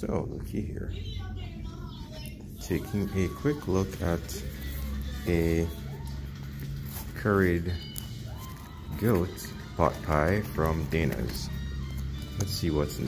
So, looky here. Taking a quick look at a curried goat pot pie from Dana's. Let's see what's in